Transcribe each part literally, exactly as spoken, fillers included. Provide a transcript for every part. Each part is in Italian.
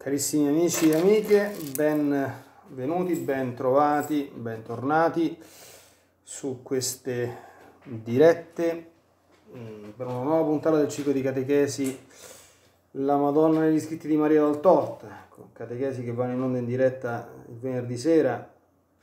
Carissimi amici e amiche, benvenuti, ben trovati, bentornati su queste dirette per una nuova puntata del ciclo di catechesi La Madonna negli scritti di Maria Valtorta, con catechesi che vanno in onda in diretta il venerdì sera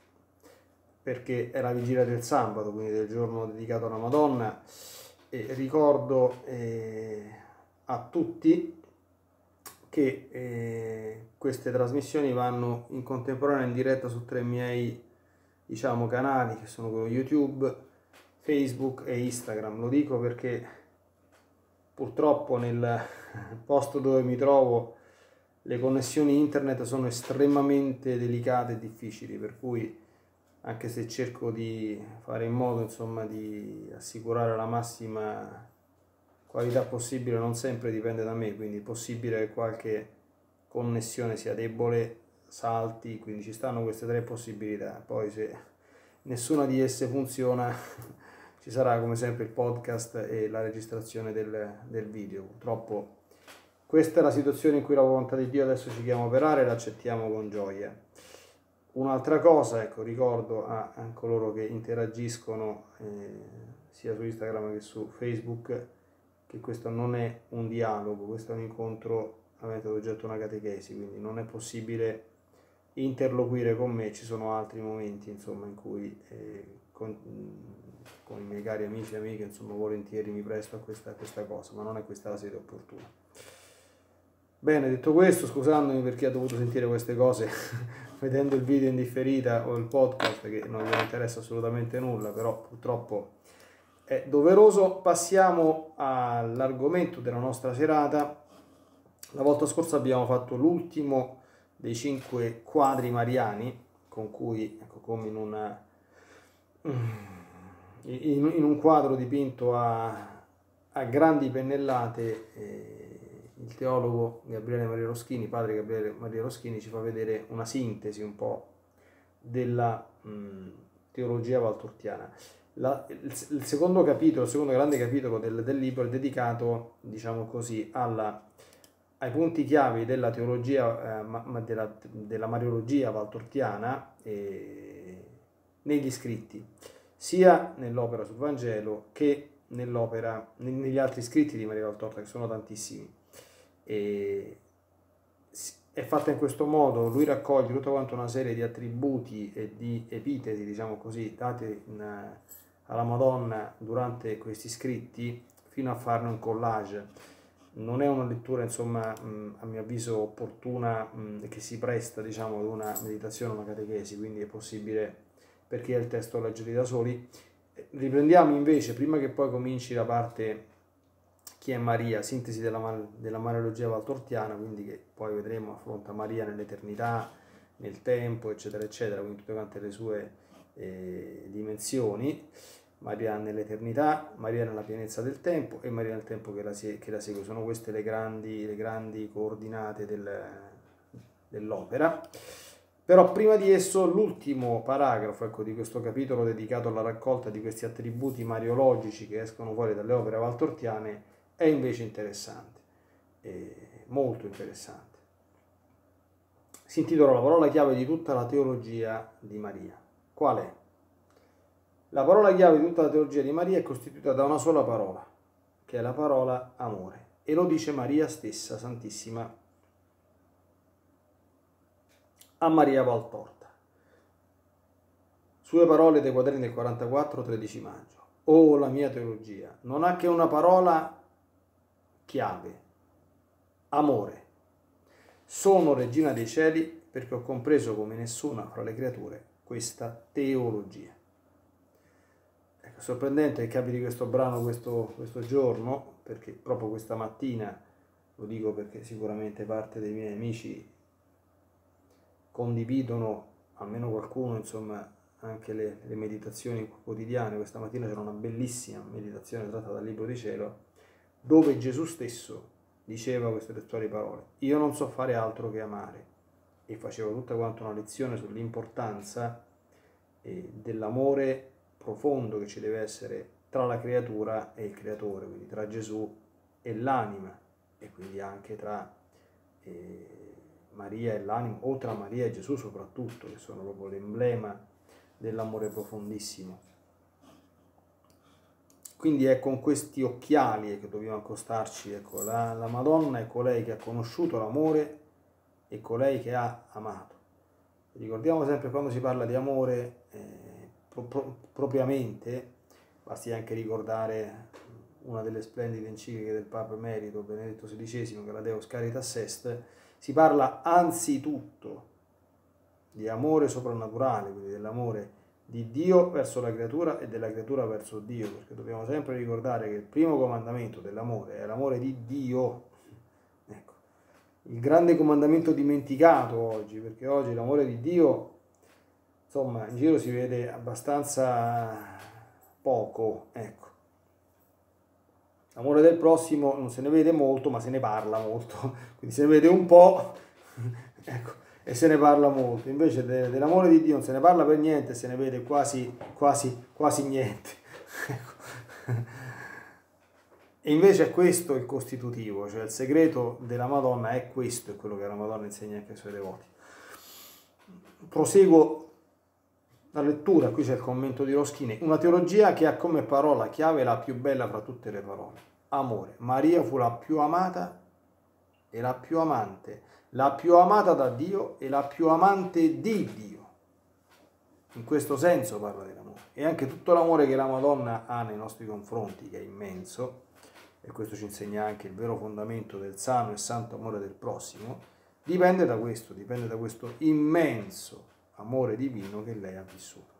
perché è la vigilia del sabato, quindi del giorno dedicato alla Madonna, e ricordo eh, a tutti che eh, queste trasmissioni vanno in contemporanea in diretta su tre miei, diciamo, canali, che sono quello YouTube, Facebook e Instagram. Lo dico perché purtroppo nel posto dove mi trovo le connessioni internet sono estremamente delicate e difficili, per cui anche se cerco di fare in modo, insomma, di assicurare la massima qualità possibile, non sempre dipende da me, quindi è possibile che qualche connessione sia debole, salti, quindi ci stanno queste tre possibilità. Poi se nessuna di esse funziona ci sarà come sempre il podcast e la registrazione del, del video. Purtroppo questa è la situazione in cui la volontà di Dio adesso ci chiama a operare e l'accettiamo con gioia. Un'altra cosa, ecco, ricordo a, a coloro che interagiscono eh, sia su Instagram che su Facebook, che questo non è un dialogo, questo è un incontro avente ad oggetto una catechesi, quindi non è possibile interloquire con me, ci sono altri momenti, insomma, in cui eh, con, con i miei cari amici e amiche, insomma, volentieri mi presto a questa, a questa cosa, ma non è questa la sede opportuna. Bene, detto questo, scusandomi per chi ha dovuto sentire queste cose vedendo il video in differita o il podcast, che non vi interessa assolutamente nulla, però purtroppo è doveroso. Passiamo all'argomento della nostra serata. La volta scorsa abbiamo fatto l'ultimo dei cinque quadri mariani, con cui, ecco, come in, una, in, in un quadro dipinto a, a grandi pennellate, eh, il teologo Gabriele Maria Roschini, padre Gabriele Maria Roschini, ci fa vedere una sintesi un po' della mh, teologia valtortiana. La, il, il secondo capitolo, il secondo grande capitolo del, del libro è dedicato, diciamo così, alla, ai punti chiavi della teologia, eh, ma, della, della mariologia valtortiana eh, negli scritti, sia nell'opera sul Vangelo che nell'opera, negli altri scritti di Maria Valtorta, che sono tantissimi. E è fatta in questo modo. Lui raccoglie tutta quanta una serie di attributi e di epiteti, diciamo così, dati in, alla Madonna durante questi scritti, fino a farne un collage. Non è una lettura, insomma, a mio avviso opportuna, che si presta, diciamo, ad una meditazione, una catechesi, quindi è possibile, per chi ha il testo, leggerli da soli. Riprendiamo invece, prima che poi cominci la parte chi è Maria, sintesi della, della mariologia valtortiana, quindi che poi vedremo affronta Maria nell'eternità, nel tempo, eccetera, eccetera, quindi tutte quante le sue eh, dimensioni. Maria nell'eternità, Maria nella pienezza del tempo e Maria nel tempo che la, che la segue. Sono queste le grandi, le grandi coordinate del, dell'opera. Però prima di esso l'ultimo paragrafo, ecco, di questo capitolo dedicato alla raccolta di questi attributi mariologici che escono fuori dalle opere valtortiane è invece interessante, è molto interessante. Si intitola La parola chiave di tutta la teologia di Maria. Qual è? La parola chiave di tutta la teologia di Maria è costituita da una sola parola, che è la parola amore, e lo dice Maria stessa, Santissima, a Maria Valtorta. Sue parole dei quaderni del quarantaquattro, tredici maggio. Oh, la mia teologia non ha che una parola chiave: amore. Sono regina dei cieli perché ho compreso come nessuna fra le creature questa teologia. Ecco, sorprendente che capiti questo brano questo, questo giorno, perché proprio questa mattina, lo dico perché sicuramente parte dei miei amici condividono, almeno qualcuno, insomma, anche le, le meditazioni quotidiane. Questa mattina c'era una bellissima meditazione tratta dal Libro di Cielo, dove Gesù stesso diceva queste testuali parole: io non so fare altro che amare, e faceva tutta quanta una lezione sull'importanza eh, dell'amore profondo che ci deve essere tra la creatura e il creatore, quindi tra Gesù e l'anima, e quindi anche tra eh, Maria è l'anima, oltre a Maria e Gesù soprattutto, che sono proprio l'emblema dell'amore profondissimo. Quindi è con questi occhiali che dobbiamo accostarci, ecco, la, la Madonna è colei che ha conosciuto l'amore e colei che ha amato. Ricordiamo sempre quando si parla di amore eh, pro, pro, propriamente, basti anche ricordare una delle splendide encicliche del Papa Emerito Benedetto sedicesimo, che è la Deus Caritas Est, si parla anzitutto di amore soprannaturale, quindi dell'amore di Dio verso la creatura e della creatura verso Dio, perché dobbiamo sempre ricordare che il primo comandamento dell'amore è l'amore di Dio. Ecco, il grande comandamento dimenticato oggi, perché oggi l'amore di Dio, insomma, in giro si vede abbastanza poco, ecco. L'amore del prossimo non se ne vede molto, ma se ne parla molto, quindi se ne vede un po', ecco, e se ne parla molto. Invece de, dell'amore di Dio non se ne parla per niente, se ne vede quasi, quasi, quasi niente. E invece è questo il costitutivo, cioè il segreto della Madonna è questo, è quello che la Madonna insegna anche ai suoi devoti. Proseguo la lettura, qui c'è il commento di Roschini. Una teologia che ha come parola chiave la più bella fra tutte le parole: amore. Maria fu la più amata e la più amante, la più amata da Dio e la più amante di Dio. In questo senso parla dell'amore. E anche tutto l'amore che la Madonna ha nei nostri confronti, che è immenso, e questo ci insegna anche il vero fondamento del sano e santo amore del prossimo, dipende da questo, dipende da questo immenso amore divino che lei ha vissuto.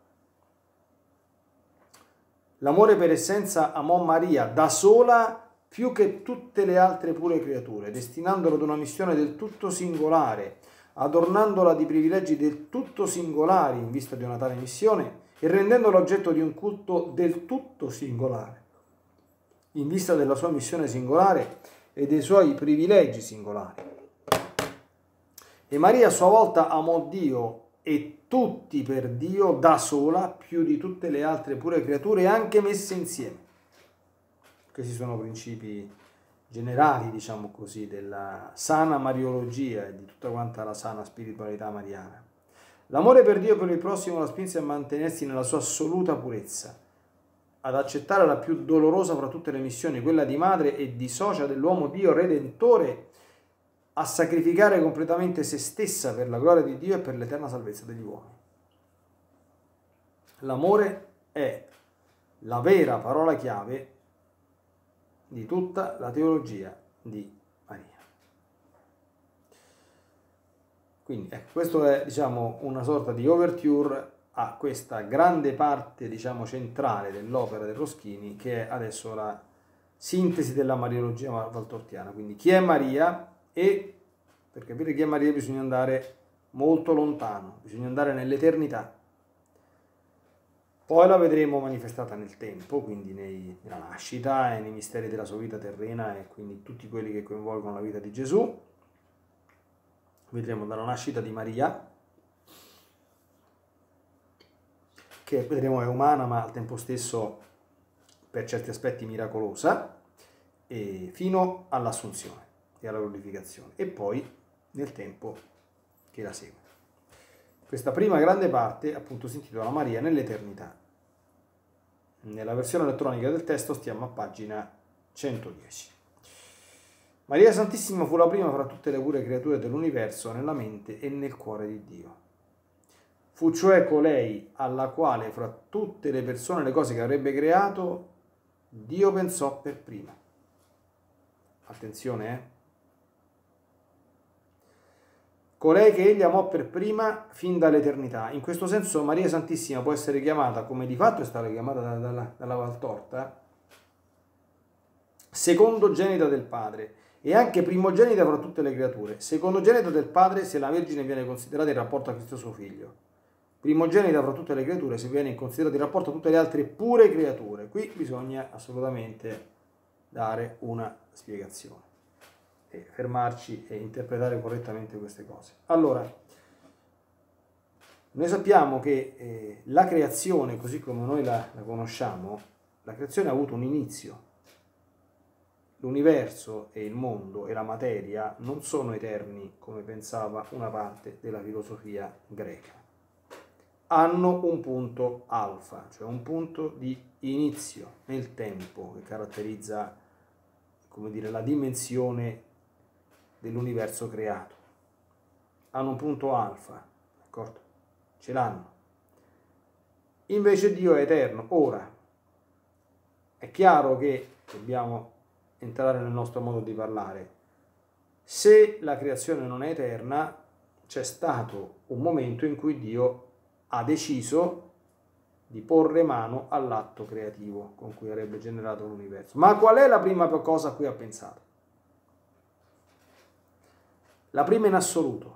L'amore per essenza amò Maria da sola più che tutte le altre pure creature, destinandola ad una missione del tutto singolare, adornandola di privilegi del tutto singolari in vista di una tale missione e rendendola oggetto di un culto del tutto singolare in vista della sua missione singolare e dei suoi privilegi singolari. E Maria a sua volta amò Dio e tutti per Dio da sola più di tutte le altre pure creature anche messe insieme. Questi sono principi generali, diciamo così, della sana mariologia e di tutta quanta la sana spiritualità mariana. L'amore per Dio e per il prossimo la spinse a mantenersi nella sua assoluta purezza, ad accettare la più dolorosa fra tutte le missioni, quella di madre e di socia dell'uomo Dio Redentore, a sacrificare completamente se stessa per la gloria di Dio e per l'eterna salvezza degli uomini. L'amore è la vera parola chiave di tutta la teologia di Maria. Quindi ecco, questo è, diciamo, una sorta di overture a questa grande parte, diciamo, centrale dell'opera del Roschini, che è adesso la sintesi della mariologia valtortiana. Quindi chi è Maria? E per capire chi è Maria bisogna andare molto lontano, bisogna andare nell'eternità. Poi la vedremo manifestata nel tempo, quindi nei, nella nascita e nei misteri della sua vita terrena e quindi tutti quelli che coinvolgono la vita di Gesù. Vedremo dalla nascita di Maria, che vedremo è umana ma al tempo stesso per certi aspetti miracolosa, e fino all'assunzione e alla glorificazione, e poi nel tempo che la segue. Questa prima grande parte appunto si intitola Maria nell'eternità. Nella versione elettronica del testo stiamo a pagina centodieci. Maria Santissima fu la prima fra tutte le pure creature dell'universo nella mente e nel cuore di Dio. Fu cioè colei alla quale fra tutte le persone e le cose che avrebbe creato Dio pensò per prima. Attenzione, eh? Colei che egli amò per prima fin dall'eternità. In questo senso Maria Santissima può essere chiamata, come di fatto è stata chiamata dalla, dalla, dalla Valtorta, secondogenita del Padre e anche primogenita fra tutte le creature. Secondogenita del Padre se la Vergine viene considerata in rapporto a Cristo suo Figlio. Primogenita fra tutte le creature se viene considerata in rapporto a tutte le altre pure creature. Qui bisogna assolutamente dare una spiegazione e fermarci e interpretare correttamente queste cose. Allora, noi sappiamo che eh, la creazione, così come noi la, la conosciamo, la creazione ha avuto un inizio. l'universo e il mondo e la materia non sono eterni come pensava una parte della filosofia greca. Hanno un punto alfa, cioè un punto di inizio nel tempo che caratterizza, come dire, la dimensione dell'universo creato. Hanno un punto alfa, d'accordo? Ce l'hanno. Invece Dio è eterno. Ora, è chiaro che dobbiamo entrare nel nostro modo di parlare. Se la creazione non è eterna, c'è stato un momento in cui Dio ha deciso di porre mano all'atto creativo con cui avrebbe generato l'universo. Ma qual è la prima cosa a cui ha pensato? La prima in assoluto.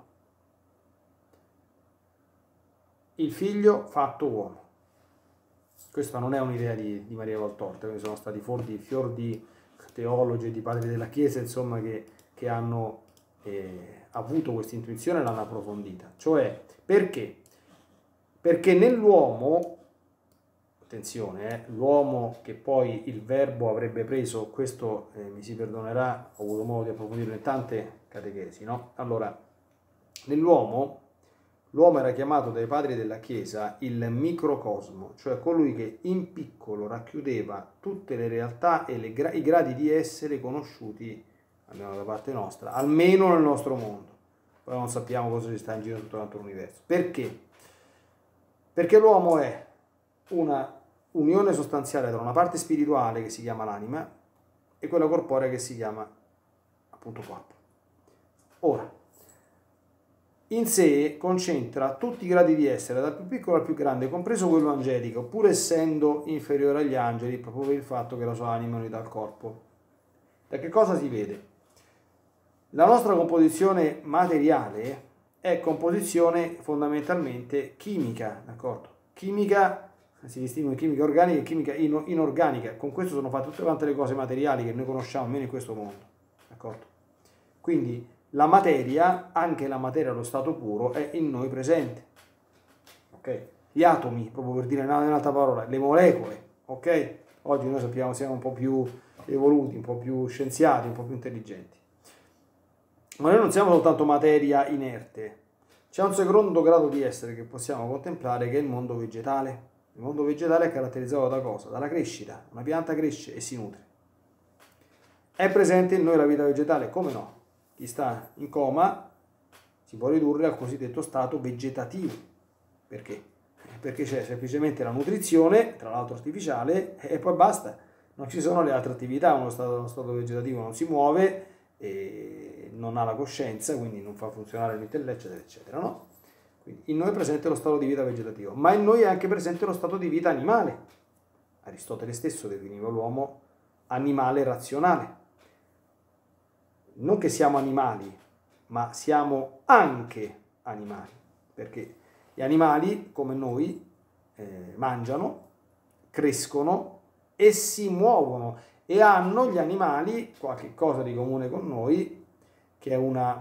Il figlio fatto uomo. Questa non è un'idea di, di Maria Valtorta, che sono stati fior di, fior di teologi e di padri della Chiesa, insomma, che, che hanno eh, avuto questa intuizione e l'hanno approfondita. Cioè, perché? Perché nell'uomo, attenzione, eh, l'uomo che poi il verbo avrebbe preso, questo eh, mi si perdonerà, ho avuto modo di approfondirlo in tante catechesi, no? Allora, nell'uomo, l'uomo era chiamato dai padri della Chiesa il microcosmo, cioè colui che in piccolo racchiudeva tutte le realtà e le gra- i gradi di essere conosciuti, almeno da parte nostra, almeno nel nostro mondo. Poi non sappiamo cosa ci sta in giro tutto quanto l'universo. Perché? Perché l'uomo è una unione sostanziale tra una parte spirituale che si chiama l'anima e quella corporea che si chiama appunto corpo. Ora, in sé concentra tutti i gradi di essere, dal più piccolo al più grande, compreso quello angelico, pur essendo inferiore agli angeli, proprio per il fatto che la sua anima è unita al corpo. Da che cosa si vede? La nostra composizione materiale è composizione fondamentalmente chimica, d'accordo? Chimica, si distingue chimica organica e chimica inorganica, con questo sono fatte tutte quante le cose materiali che noi conosciamo, almeno in questo mondo, d'accordo? Quindi la materia, anche la materia allo stato puro, è in noi presente, ok? Gli atomi, proprio per dire in un'altra parola, le molecole, ok? Oggi noi sappiamo siamo un po' più evoluti, un po' più scienziati, un po' più intelligenti. Ma noi non siamo soltanto materia inerte, c'è un secondo grado di essere che possiamo contemplare, che è il mondo vegetale. Il mondo vegetale è caratterizzato da cosa? Dalla crescita. Una pianta cresce e si nutre. È presente in noi la vita vegetale? Come no? Chi sta in coma si può ridurre al cosiddetto stato vegetativo. Perché? Perché c'è semplicemente la nutrizione, tra l'altro artificiale, e poi basta. Non ci sono le altre attività, uno stato, uno stato vegetativo non si muove, e non ha la coscienza, quindi non fa funzionare l'intelletto, eccetera, eccetera, no? Quindi in noi è presente lo stato di vita vegetativo, ma in noi è anche presente lo stato di vita animale. Aristotele stesso definiva l'uomo animale razionale. Non che siamo animali, ma siamo anche animali, perché gli animali, come noi, eh, mangiano, crescono e si muovono, e hanno gli animali qualche cosa di comune con noi, che è una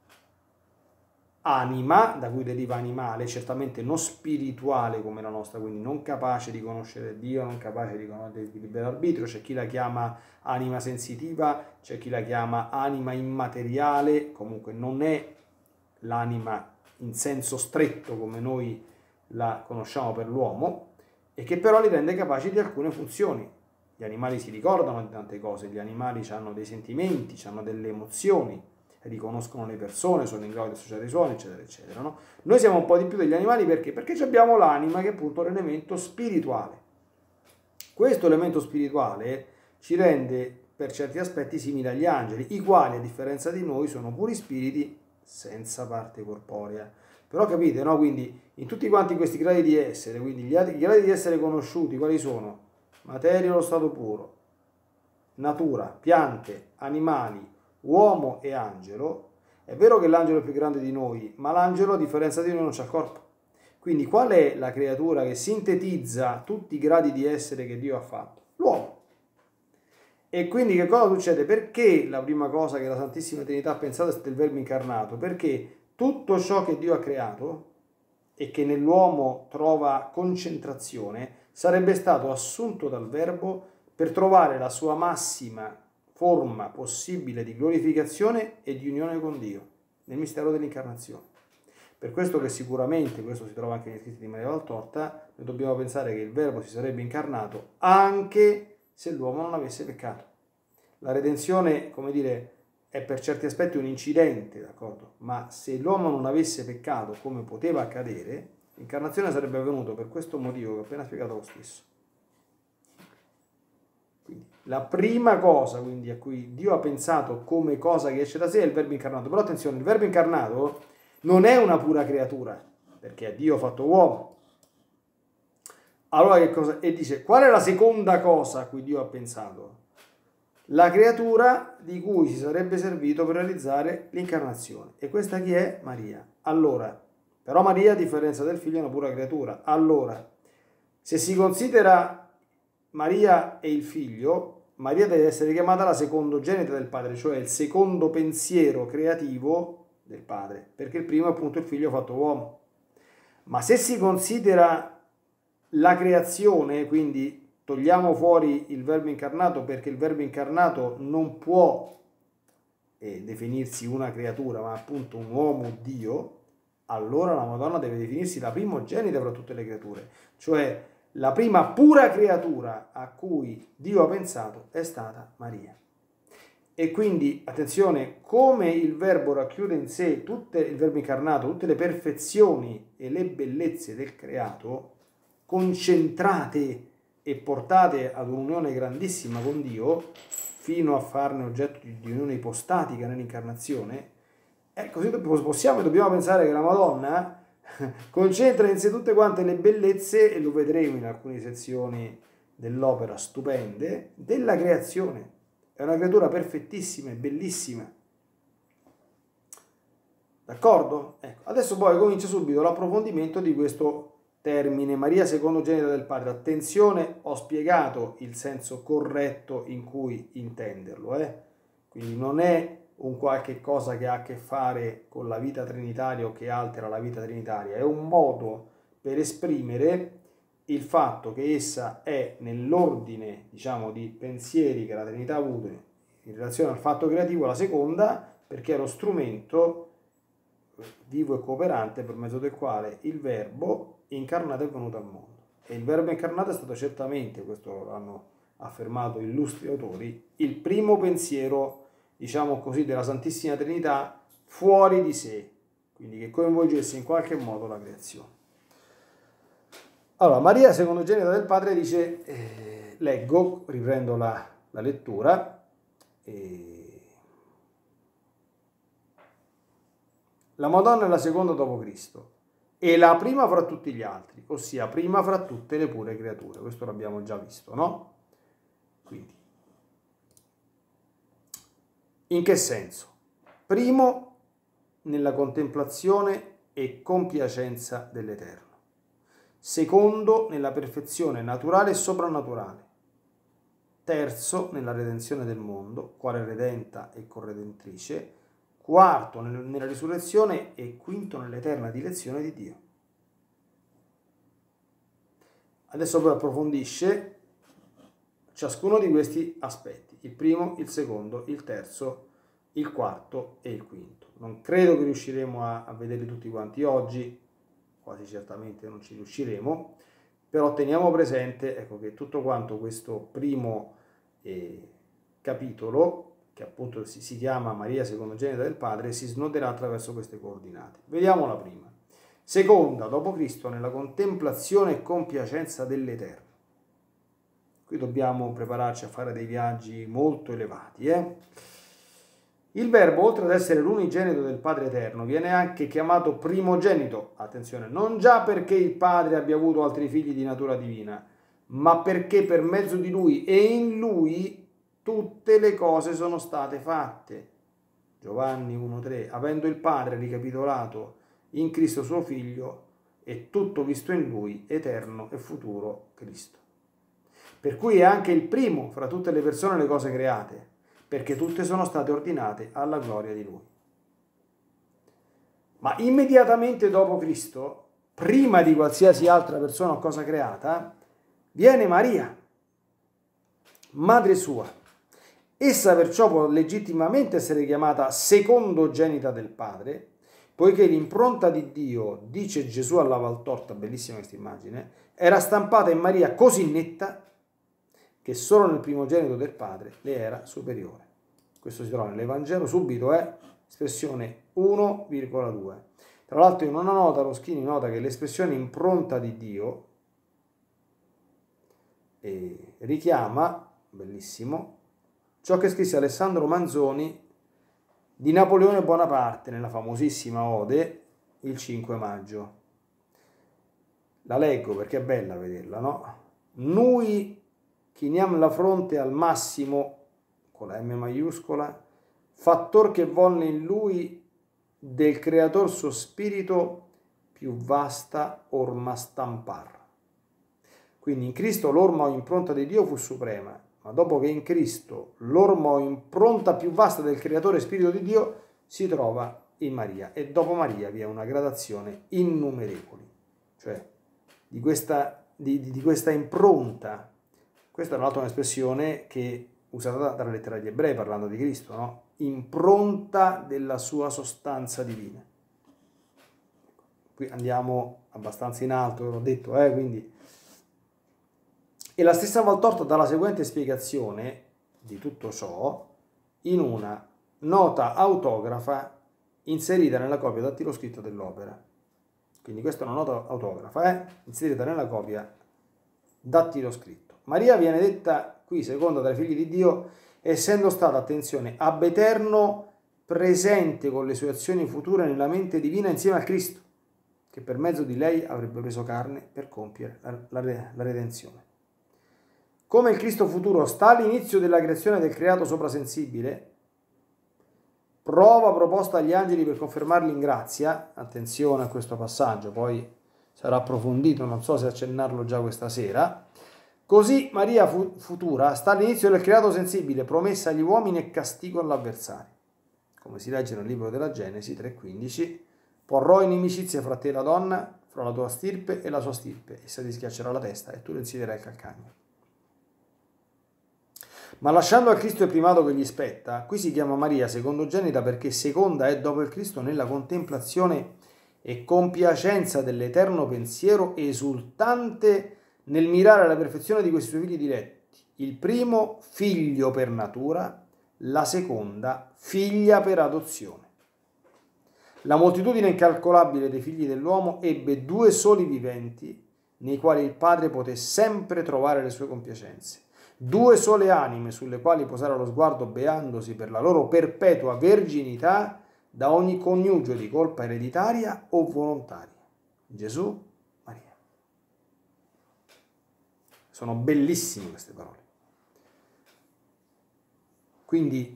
anima, da cui deriva animale, certamente non spirituale come la nostra, quindi non capace di conoscere Dio, non capace di conoscere il libero arbitrio. C'è chi la chiama anima sensitiva, c'è chi la chiama anima immateriale, comunque non è l'anima in senso stretto come noi la conosciamo per l'uomo, e che però li rende capaci di alcune funzioni. Gli animali si ricordano di tante cose, gli animali hanno dei sentimenti, hanno delle emozioni, riconoscono le persone, sono in grado di associare i suoni, eccetera, eccetera, no? Noi siamo un po' di più degli animali perché? Perché abbiamo l'anima, che è appunto l'elemento spirituale. Questo elemento spirituale ci rende per certi aspetti simili agli angeli, i quali a differenza di noi sono puri spiriti senza parte corporea. Però capite, no? Quindi in tutti quanti questi gradi di essere, quindi gli, i gradi di essere conosciuti, quali sono? Materia allo stato puro, natura, piante, animali, uomo e angelo. È vero che l'angelo è più grande di noi, ma l'angelo a differenza di noi non c'ha corpo. Quindi qual è la creatura che sintetizza tutti i gradi di essere che Dio ha fatto? L'uomo. E quindi che cosa succede? Perché la prima cosa che la Santissima Trinità ha pensato è stato il Verbo incarnato? Perché tutto ciò che Dio ha creato e che nell'uomo trova concentrazione sarebbe stato assunto dal Verbo per trovare la sua massima forma possibile di glorificazione e di unione con Dio nel mistero dell'incarnazione. Per questo che sicuramente, questo si trova anche negli scritti di Maria Valtorta, noi dobbiamo pensare che il Verbo si sarebbe incarnato anche se l'uomo non avesse peccato. La redenzione, come dire, è per certi aspetti un incidente, d'accordo? Ma se l'uomo non avesse peccato come poteva accadere, l'incarnazione sarebbe avvenuta per questo motivo che ho appena spiegato lo stesso. Quindi, la prima cosa quindi, a cui Dio ha pensato come cosa che esce da sé è il Verbo incarnato. Però attenzione, il Verbo incarnato non è una pura creatura, perché è Dio fatto uomo. Allora che cosa? E dice, qual è la seconda cosa a cui Dio ha pensato? La creatura di cui si sarebbe servito per realizzare l'incarnazione. E questa chi è? Maria. Allora, però Maria, a differenza del figlio, è una pura creatura. Allora, se si considera Maria e il figlio, Maria deve essere chiamata la secondogenita del padre, cioè il secondo pensiero creativo del padre, perché il primo è appunto il figlio fatto uomo. Ma se si considera la creazione, quindi togliamo fuori il Verbo incarnato, perché il Verbo incarnato non può eh, definirsi una creatura, ma appunto un uomo Dio, allora la Madonna deve definirsi la primogenita fra tutte le creature, cioè la prima pura creatura a cui Dio ha pensato è stata Maria. E quindi, attenzione, come il Verbo racchiude in sé, tutte, il Verbo incarnato, tutte le perfezioni e le bellezze del creato, concentrate e portate ad un'unione grandissima con Dio, fino a farne oggetto di, di unione ipostatica nell'incarnazione, eh, così possiamo e dobbiamo pensare che la Madonna concentra in sé tutte quante le bellezze, e lo vedremo in alcune sezioni dell'opera stupende, della creazione. È una creatura perfettissima e bellissima. D'accordo? Ecco. Adesso poi comincia subito l'approfondimento di questo termine, Maria secondogenita del Padre. Attenzione, ho spiegato il senso corretto in cui intenderlo. Eh? Quindi non è un qualche cosa che ha a che fare con la vita trinitaria o che altera la vita trinitaria. È un modo per esprimere il fatto che essa è nell'ordine, diciamo, di pensieri che la Trinità ha avuto in relazione al fatto creativo, la seconda, perché è lo strumento vivo e cooperante per mezzo del quale il Verbo incarnato è venuto al mondo. E il Verbo incarnato è stato certamente, questo l'hanno affermato illustri autori, il primo pensiero, diciamo così, della Santissima Trinità fuori di sé, quindi che coinvolgesse in qualche modo la creazione. Allora, Maria, secondogenita del Padre, dice, eh, leggo, riprendo la, la lettura, eh, la Madonna è la seconda dopo Cristo e la prima fra tutti gli altri, ossia prima fra tutte le pure creature. Questo l'abbiamo già visto, no? Quindi, in che senso? Primo, nella contemplazione e compiacenza dell'Eterno. Secondo, nella perfezione naturale e soprannaturale. Terzo, nella redenzione del mondo, quale redenta e corredentrice. Quarto, nella risurrezione, e quinto, nell'eterna dilezione di Dio. Adesso poi approfondisce ciascuno di questi aspetti. Il primo, il secondo, il terzo, il quarto e il quinto. Non credo che riusciremo a, a vederli tutti quanti oggi, quasi certamente non ci riusciremo, però teniamo presente, ecco, che tutto quanto questo primo eh, capitolo, che appunto si, si chiama Maria secondogenita del Padre, si snoderà attraverso queste coordinate. Vediamo la prima. Seconda, dopo Cristo, nella contemplazione e compiacenza dell'Eterno. Qui dobbiamo prepararci a fare dei viaggi molto elevati, eh? Il Verbo, oltre ad essere l'unigenito del Padre Eterno, viene anche chiamato primogenito, attenzione, non già perché il Padre abbia avuto altri figli di natura divina, ma perché per mezzo di Lui e in Lui tutte le cose sono state fatte. Giovanni uno tre, avendo il Padre ricapitolato in Cristo suo Figlio e tutto visto in Lui, eterno e futuro Cristo. Per cui è anche il primo fra tutte le persone le cose create, perché tutte sono state ordinate alla gloria di Lui. Ma immediatamente dopo Cristo, prima di qualsiasi altra persona o cosa creata, viene Maria, madre sua, Essa perciò può legittimamente essere chiamata secondogenita del Padre, poiché l'impronta di Dio, dice Gesù alla Valtorta, bellissima questa immagine, era stampata in Maria così netta che solo nel primogenito del Padre le era superiore. Questo si trova nell'Evangelo, subito è espressione uno virgola due. Tra l'altro in una nota Roschini nota che l'espressione impronta di Dio eh, richiama, bellissimo, ciò che scrisse Alessandro Manzoni di Napoleone Bonaparte nella famosissima ode il cinque maggio. La leggo perché è bella vederla, no? Noi chiniam la fronte al massimo, con la M maiuscola, fattor che volle in lui del creator suo spirito più vasta orma stampar. Quindi in Cristo l'orma o impronta di Dio fu suprema, ma dopo che in Cristo l'orma o impronta più vasta del creatore spirito di Dio si trova in Maria, e dopo Maria vi è una gradazione innumerevoli, cioè di questa, di, di questa impronta. Questa è un'altra un'espressione che usata dalla lettera agli Ebrei parlando di Cristo, no? Impronta della sua sostanza divina. Qui andiamo abbastanza in alto, ve l'ho detto, eh, quindi. E la stessa Valtorta dà la seguente spiegazione di tutto ciò in una nota autografa inserita nella copia dattiloscritta dell'opera. Quindi questa è una nota autografa, eh, inserita nella copia dattiloscritto. Maria viene detta qui seconda dai figli di Dio, essendo stata, attenzione, ab eterno presente con le sue azioni future nella mente divina insieme al Cristo, che per mezzo di lei avrebbe preso carne per compiere la, la, la redenzione. Come il Cristo futuro sta all'inizio della creazione del creato soprasensibile, prova proposta agli angeli per confermarli in grazia, attenzione a questo passaggio, poi sarà approfondito, non so se accennarlo già questa sera, così Maria futura sta all'inizio del creato sensibile, promessa agli uomini e castigo all'avversario. Come si legge nel libro della Genesi tre quindici, porrò inimicizia fra te e la donna, fra la tua stirpe e la sua stirpe, essa ti schiaccerà la testa e tu le insiderai il calcagno. Ma lasciando al Cristo il primato che gli spetta, qui si chiama Maria secondogenita perché seconda è dopo il Cristo nella contemplazione e compiacenza dell'eterno pensiero, esultante nel mirare alla perfezione di questi suoi figli diletti. Il primo figlio per natura, la seconda figlia per adozione. La moltitudine incalcolabile dei figli dell'uomo ebbe due soli viventi nei quali il Padre poté sempre trovare le sue compiacenze. Due sole anime sulle quali posare lo sguardo beandosi per la loro perpetua verginità da ogni coniugio di colpa ereditaria o volontaria. Gesù, Maria. Sono bellissime queste parole. Quindi,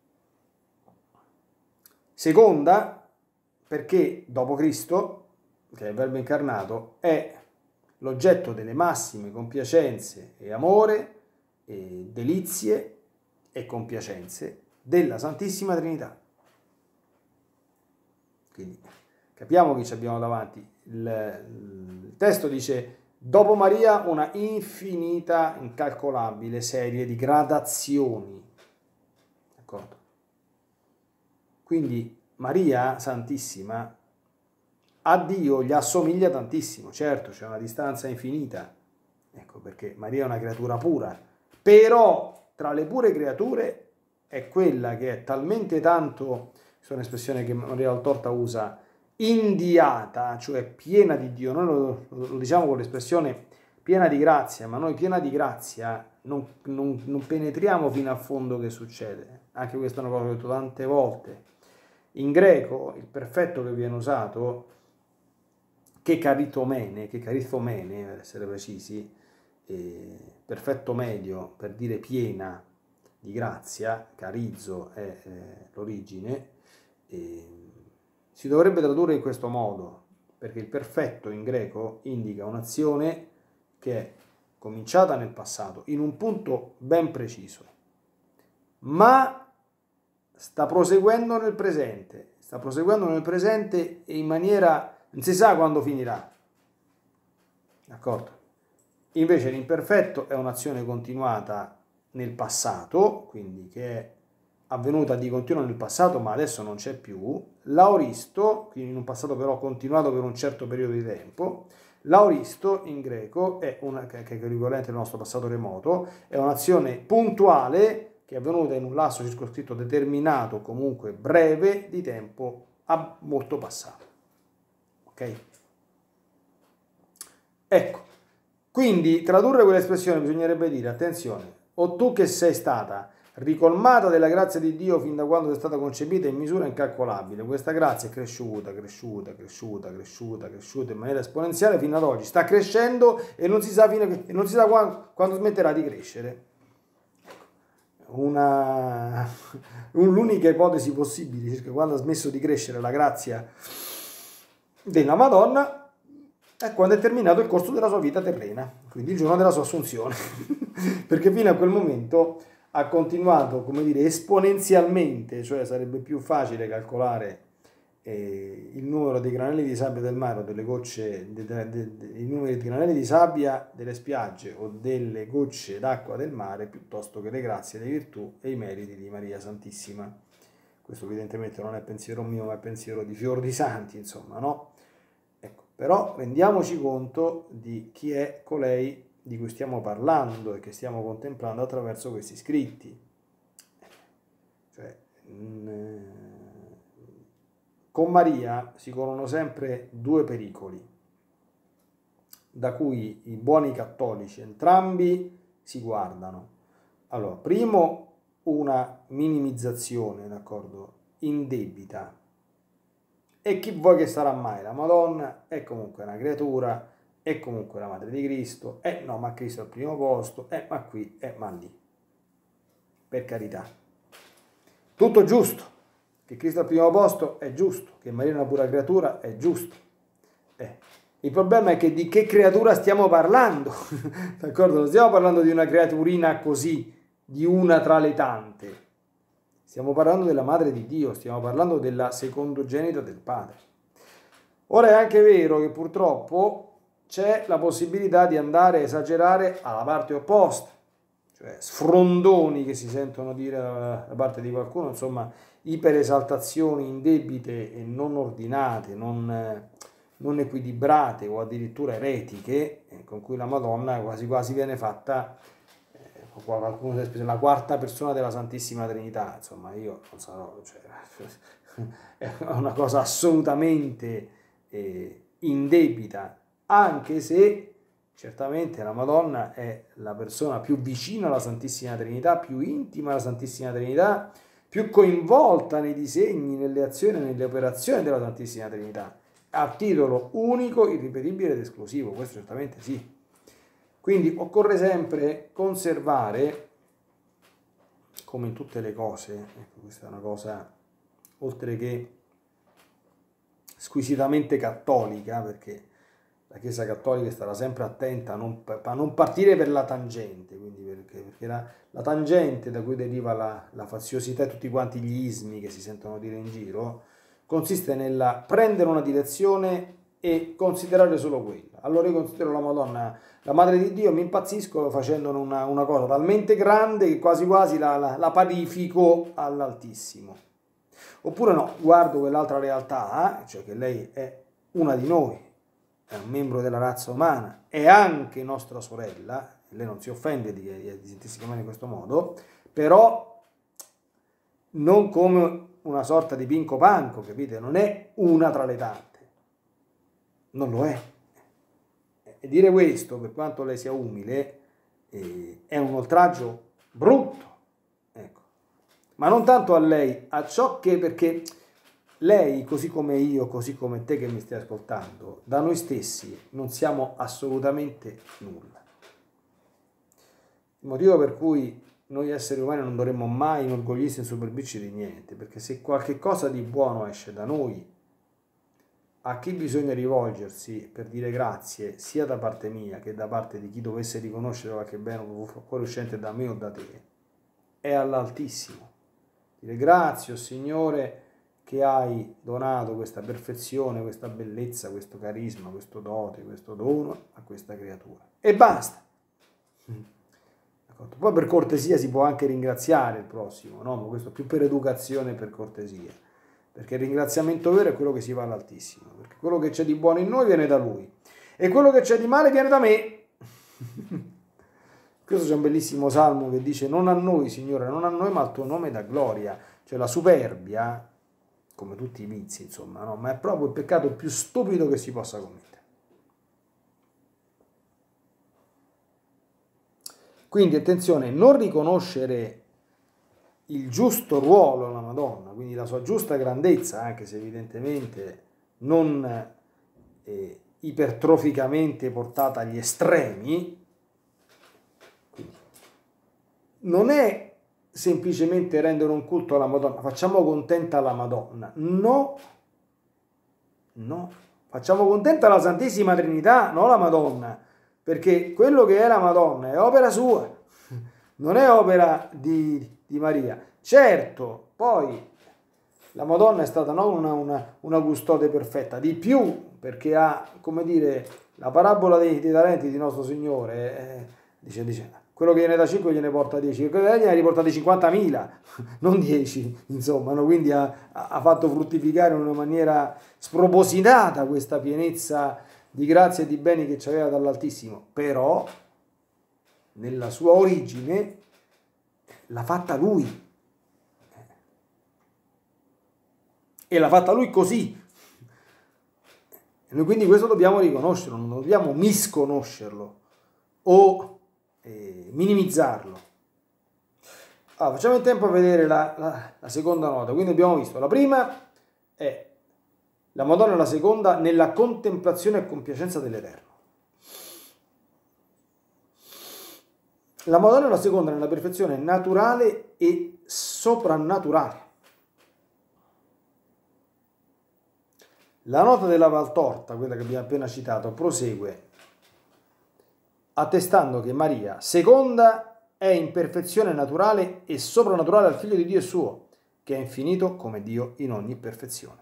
seconda, perché dopo Cristo, che è il Verbo incarnato, è l'oggetto delle massime compiacenze e amore e delizie e compiacenze della Santissima Trinità. Quindi capiamo che ci abbiamo davanti. Il, il testo dice: dopo Maria una infinita, incalcolabile serie di gradazioni. D'accordo? Quindi Maria Santissima a Dio gli assomiglia tantissimo. Certo, c'è una distanza infinita, ecco perché Maria è una creatura pura. Però tra le pure creature è quella che è talmente tanto, questa è un'espressione che Maria Valtorta usa, indiata, cioè piena di Dio. Noi lo, lo diciamo con l'espressione piena di grazia, ma noi piena di grazia non, non, non penetriamo fino a fondo che succede. Anche questa è una cosa che ho detto tante volte. In greco il perfetto che viene usato, che caritomene, che carithomene, per essere precisi, eh, perfetto medio per dire piena di grazia, carizzo è eh, l'origine, eh, si dovrebbe tradurre in questo modo, perché il perfetto in greco indica un'azione che è cominciata nel passato, in un punto ben preciso, ma sta proseguendo nel presente, sta proseguendo nel presente e in maniera, non si sa quando finirà, d'accordo? Invece l'imperfetto è un'azione continuata nel passato, quindi che è avvenuta di continuo nel passato ma adesso non c'è più, l'aoristo, quindi in un passato però continuato per un certo periodo di tempo. L'aoristo in greco è una, che è equivalente al nostro passato remoto, è un'azione puntuale che è avvenuta in un lasso circoscritto determinato, comunque breve, di tempo molto passato. Ok? Ecco, quindi tradurre quell'espressione bisognerebbe dire, attenzione, o tu che sei stata ricolmata della grazia di Dio fin da quando sei stata concepita in misura incalcolabile, questa grazia è cresciuta, cresciuta, cresciuta, cresciuta, cresciuta in maniera esponenziale fino ad oggi, sta crescendo e non si sa, fino a che, non si sa quando, quando smetterà di crescere. Una, l'unica ipotesi possibile circa quando ha smesso di crescere la grazia della Madonna è quando è terminato il corso della sua vita terrena, quindi il giorno della sua assunzione, perché fino a quel momento ha continuato, come dire, esponenzialmente, cioè sarebbe più facile calcolare eh, il numero dei granelli di sabbia del mare o delle gocce, de, de, de, de, i numeri di granelli di sabbia delle spiagge o delle gocce d'acqua del mare, piuttosto che le grazie, le virtù e i meriti di Maria Santissima. Questo evidentemente non è pensiero mio, ma è pensiero di fior di santi, insomma, no? Ecco, però rendiamoci conto di chi è colei di cui stiamo parlando e che stiamo contemplando attraverso questi scritti. Cioè, mh, con Maria si corrono sempre due pericoli, da cui i buoni cattolici entrambi si guardano. Allora, primo, una minimizzazione, d'accordo, indebita. E chi vuoi che sarà mai? La Madonna è comunque una creatura, è comunque la madre di Cristo, eh no, ma Cristo al primo posto, eh ma qui, eh ma lì. Per carità. Tutto giusto, che Cristo al primo posto è giusto, che Maria è una pura creatura è giusto. Eh. Il problema è che di che creatura stiamo parlando, d'accordo? Non stiamo parlando di una creaturina così, di una tra le tante. Stiamo parlando della madre di Dio, stiamo parlando della secondogenita del Padre. Ora è anche vero che purtroppo c'è la possibilità di andare a esagerare alla parte opposta, cioè sfrondoni che si sentono dire da parte di qualcuno, insomma, iperesaltazioni indebite e non ordinate, non, non equilibrate o addirittura eretiche, eh, con cui la Madonna quasi quasi viene fatta, eh, qualcuno si la quarta persona della Santissima Trinità, insomma, io non sarò, cioè, è una cosa assolutamente eh, indebita, anche se certamente la Madonna è la persona più vicina alla Santissima Trinità, più intima alla Santissima Trinità, più coinvolta nei disegni, nelle azioni, nelle operazioni della Santissima Trinità, a titolo unico, irripetibile ed esclusivo, questo certamente sì. Quindi occorre sempre conservare, come in tutte le cose, ecco, questa è una cosa, oltre che squisitamente cattolica, perché la Chiesa Cattolica starà sempre attenta a non, a non partire per la tangente, quindi perché, perché la, la tangente da cui deriva la, la faziosità e tutti quanti gli ismi che si sentono dire in giro, consiste nella prendere una direzione e considerare solo quella. Allora io considero la Madonna la Madre di Dio, mi impazzisco facendone una, una cosa talmente grande che quasi quasi la, la, la parifico all'Altissimo. Oppure no, guardo quell'altra realtà, cioè che lei è una di noi, è un membro della razza umana, è anche nostra sorella, lei non si offende di, di sentirsi chiamare in questo modo, però non come una sorta di pinco panco, capite? Non è una tra le tante, non lo è. E dire questo, per quanto lei sia umile, eh, è un oltraggio brutto, ecco. Ma non tanto a lei, a ciò che, perché lei, così come io, così come te che mi stai ascoltando, da noi stessi non siamo assolutamente nulla. Il motivo per cui noi esseri umani non dovremmo mai inorgoglirsi e insuperbirci di niente, perché se qualche cosa di buono esce da noi, a chi bisogna rivolgersi per dire grazie, sia da parte mia che da parte di chi dovesse riconoscere qualche bene fuoriuscente da me o da te, è all'Altissimo. Dire grazie, oh Signore, che hai donato questa perfezione, questa bellezza, questo carisma, questo dote, questo dono a questa creatura. E basta. Poi per cortesia si può anche ringraziare il prossimo, no? Ma questo più per educazione e per cortesia, perché il ringraziamento vero è quello che si va all'Altissimo, perché quello che c'è di buono in noi viene da Lui e quello che c'è di male viene da me. Questo c'è un bellissimo salmo che dice: non a noi, Signore, non a noi, ma al tuo nome da gloria. Cioè la superbia, come tutti i vizi, insomma, no? Ma è proprio il peccato più stupido che si possa commettere. Quindi attenzione, non riconoscere il giusto ruolo alla Madonna, quindi la sua giusta grandezza, anche se evidentemente non eh, ipertroficamente portata agli estremi, quindi non è semplicemente rendere un culto alla Madonna, facciamo contenta la Madonna, no, no, facciamo contenta la Santissima Trinità, non la Madonna, perché quello che è la Madonna è opera sua, non è opera di, di Maria. Certo, poi la Madonna è stata non una, una, una custode perfetta, di più, perché ha, come dire, la parabola dei, dei talenti di nostro Signore, eh, dice, dice, quello che viene da cinque gliene porta dieci, quello che gliene riporta cinquantamila, non dieci, insomma, no? Quindi ha, ha fatto fruttificare in una maniera spropositata questa pienezza di grazia e di beni che ci aveva dall'Altissimo, però nella sua origine l'ha fatta Lui. E l'ha fatta Lui così. E noi quindi questo dobbiamo riconoscerlo, non dobbiamo misconoscerlo o eh, minimizzarlo. Allora, facciamo in tempo a vedere la, la, la seconda nota. Quindi abbiamo visto, la prima è la Madonna è la seconda nella contemplazione e compiacenza dell'Eterno. La Madonna è la seconda nella perfezione naturale e soprannaturale. La nota della Valtorta, quella che abbiamo appena citato, prosegue attestando che Maria, seconda, è in perfezione naturale e soprannaturale al Figlio di Dio e suo, che è infinito come Dio in ogni perfezione.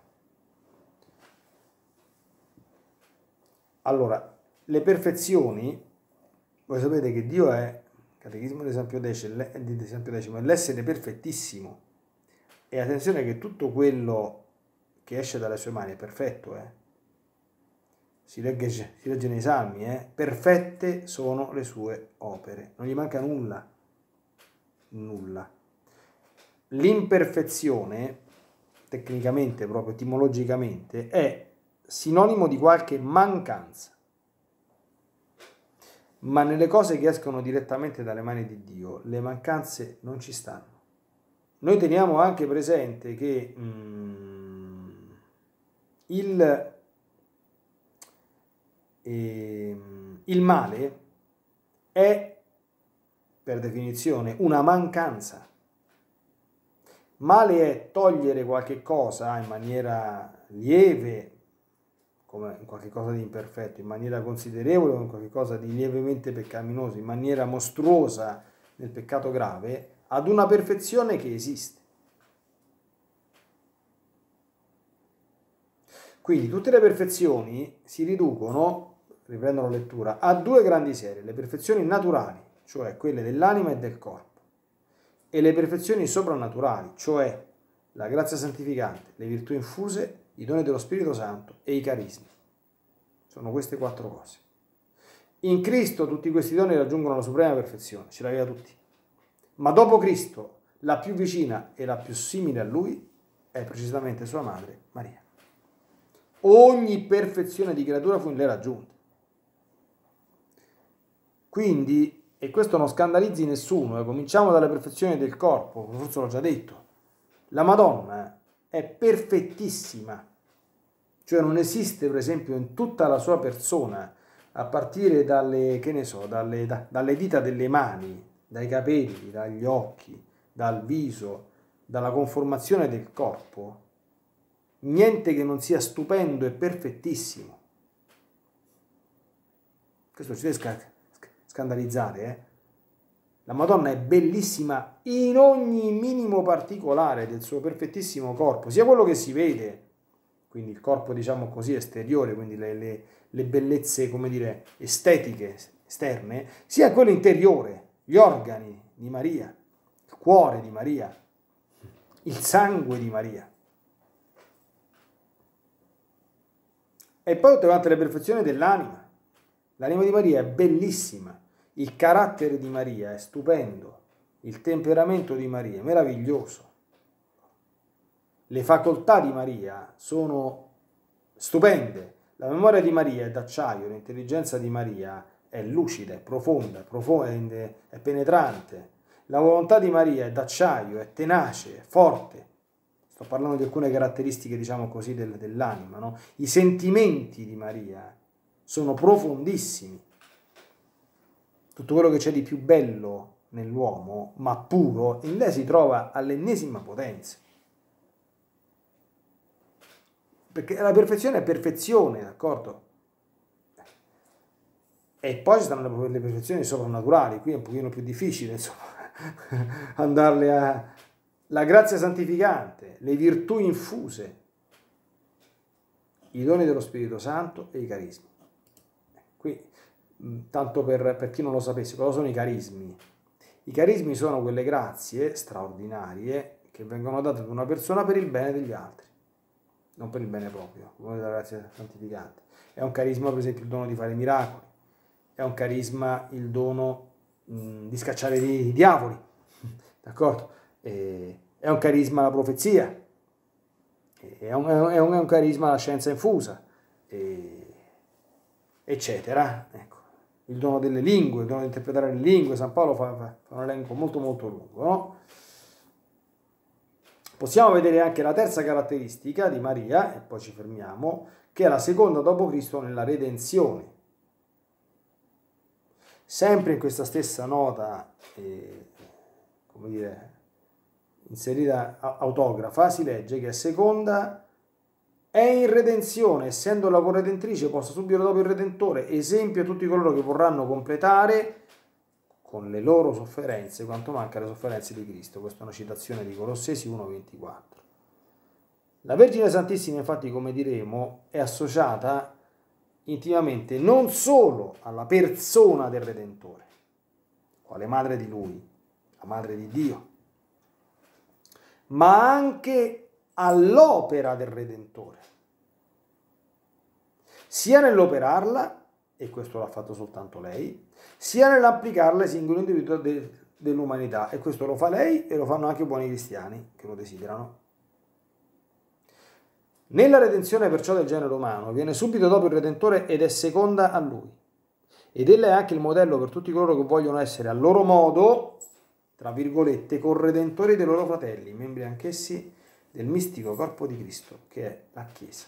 Allora, le perfezioni, voi sapete che Dio è, Catechismo di San Pio X, è l'essere perfettissimo. E attenzione che tutto quello che esce dalle sue mani è perfetto, eh? Si legge, si legge nei Salmi, eh? Perfette sono le sue opere, non gli manca nulla, nulla. L'imperfezione, tecnicamente, proprio etimologicamente, è sinonimo di qualche mancanza, ma nelle cose che escono direttamente dalle mani di Dio, le mancanze non ci stanno. Noi teniamo anche presente che mm, il, eh, il male è, per definizione, una mancanza. Male è togliere qualche cosa in maniera lieve, come in qualche cosa di imperfetto, in maniera considerevole o in qualche cosa di lievemente peccaminoso, in maniera mostruosa nel peccato grave, ad una perfezione che esiste. Quindi tutte le perfezioni si riducono, riprendo la lettura, a due grandi serie: le perfezioni naturali, cioè quelle dell'anima e del corpo, e le perfezioni soprannaturali, cioè la grazia santificante, le virtù infuse, i doni dello Spirito Santo e i carismi. Sono queste quattro cose. In Cristo tutti questi doni raggiungono la suprema perfezione, ce l'aveva tutti. Ma dopo Cristo, la più vicina e la più simile a Lui è precisamente sua madre, Maria. Ogni perfezione di creatura fu in lei raggiunta. Quindi, e questo non scandalizzi nessuno, eh, cominciamo dalle perfezioni del corpo, forse l'ho già detto, la Madonna è perfettissima, cioè non esiste per esempio in tutta la sua persona, a partire dalle, che ne so, dalle, da, dalle dita delle mani, dai capelli, dagli occhi, dal viso, dalla conformazione del corpo, niente che non sia stupendo e perfettissimo. Questo ci deve scandalizzare, eh? La Madonna è bellissima in ogni minimo particolare del suo perfettissimo corpo, sia quello che si vede, quindi il corpo diciamo così esteriore, quindi le, le, le bellezze, come dire, estetiche, esterne, sia quello interiore, gli organi di Maria, il cuore di Maria, il sangue di Maria. E poi tutte quante le perfezioni dell'anima. L'anima di Maria è bellissima, il carattere di Maria è stupendo, il temperamento di Maria è meraviglioso. Le facoltà di Maria sono stupende. La memoria di Maria è d'acciaio, l'intelligenza di Maria è lucida, è profonda, è, profonda, è penetrante. La volontà di Maria è d'acciaio, è tenace, è forte. Sto parlando di alcune caratteristiche, diciamo così, del, dell'anima, no? I sentimenti di Maria sono profondissimi. Tutto quello che c'è di più bello nell'uomo, ma puro, in lei si trova all'ennesima potenza. Perché la perfezione è perfezione, d'accordo? E poi ci stanno le perfezioni soprannaturali, qui è un pochino più difficile, insomma, andarle a... La grazia santificante, le virtù infuse, i doni dello Spirito Santo e i carismi. Qui, tanto per, per chi non lo sapesse, cosa sono i carismi? I carismi sono quelle grazie straordinarie che vengono date ad una persona per il bene degli altri, non per il bene proprio, come la grazia santificante. È un carisma, per esempio, il dono di fare miracoli, è un carisma il dono mh, di scacciare i diavoli, d'accordo? E è un carisma la profezia, è un, è un, è un carisma la scienza infusa, e, eccetera. Ecco. Il dono delle lingue, il dono di interpretare le lingue, San Paolo fa, fa, fa un elenco molto molto lungo, no? Possiamo vedere anche la terza caratteristica di Maria, e poi ci fermiamo, che è la seconda dopo Cristo nella redenzione. Sempre in questa stessa nota, eh, come dire, inserita autografa, si legge che seconda è in redenzione, essendo la corredentrice posta subito dopo il Redentore, esempio a tutti coloro che vorranno completare con le loro sofferenze quanto manca le sofferenze di Cristo. Questa è una citazione di Colossesi uno ventiquattro. La Vergine Santissima, infatti, come diremo, è associata intimamente non solo alla persona del Redentore, quale madre di Lui, la madre di Dio, ma anche all'opera del Redentore, sia nell'operarla, e questo l'ha fatto soltanto lei, sia nell'applicarla ai singoli individui de, dell'umanità, e questo lo fa lei e lo fanno anche i buoni cristiani che lo desiderano. Nella redenzione perciò del genere umano viene subito dopo il Redentore ed è seconda a Lui, ed ella è anche il modello per tutti coloro che vogliono essere a loro modo, tra virgolette, corredentori dei loro fratelli, membri anch'essi del mistico corpo di Cristo, che è la Chiesa.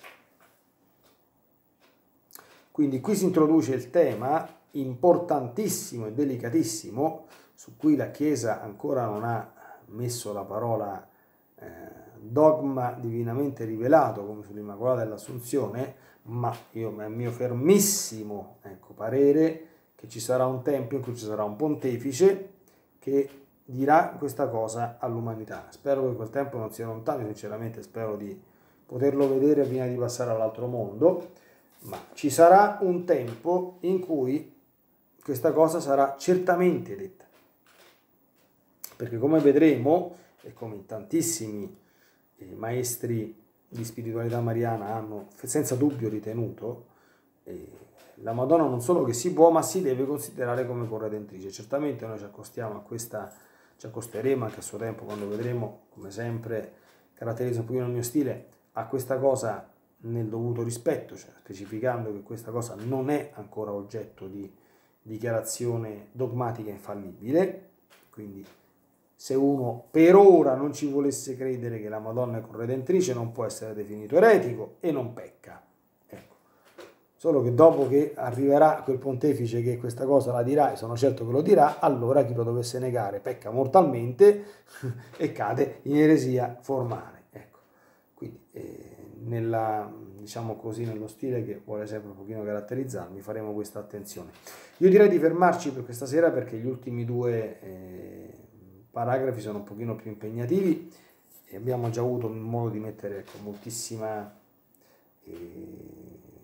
Quindi qui si introduce il tema importantissimo e delicatissimo, su cui la Chiesa ancora non ha messo la parola eh, dogma divinamente rivelato, come sull'Immacolata dell'Assunzione, ma io, è mio fermissimo ecco, parere che ci sarà un tempo in cui ci sarà un pontefice che dirà questa cosa all'umanità. Spero che quel tempo non sia lontano, sinceramente spero di poterlo vedere prima di passare all'altro mondo, ma ci sarà un tempo in cui questa cosa sarà certamente detta, perché come vedremo, e come in tantissimi eh, maestri di spiritualità mariana hanno senza dubbio ritenuto, eh, la Madonna non solo che si può, ma si deve considerare come corredentrice. Certamente noi ci accostiamo a questa, ci accosteremo anche a suo tempo, quando vedremo, come sempre caratterizza un pochino il mio stile, a questa cosa nel dovuto rispetto, cioè specificando che questa cosa non è ancora oggetto di dichiarazione dogmatica infallibile. Quindi se uno per ora non ci volesse credere che la Madonna è corredentrice non può essere definito eretico e non pecca. Ecco. Solo che dopo che arriverà quel pontefice che questa cosa la dirà, e sono certo che lo dirà, allora chi lo dovesse negare pecca mortalmente e cade in eresia formale. Ecco. Quindi eh, nella, diciamo così, nello stile che vuole sempre un pochino caratterizzarmi, faremo questa attenzione. Io direi di fermarci per questa sera, perché gli ultimi due eh, paragrafi sono un pochino più impegnativi e abbiamo già avuto modo di mettere ecco, moltissima eh,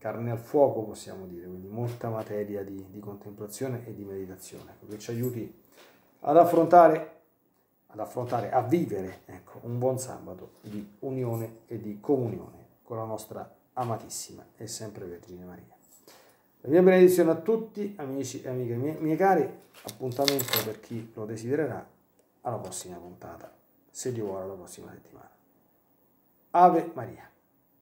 carne al fuoco, possiamo dire, quindi molta materia di, di contemplazione e di meditazione, che ci aiuti ad affrontare, ad affrontare, a vivere, ecco, un buon sabato di unione e di comunione con la nostra amatissima e sempre Vergine Maria. La mia benedizione a tutti, amici e amiche mie, miei cari, appuntamento per chi lo desidererà alla prossima puntata, se Dio vuole, la prossima settimana. Ave Maria.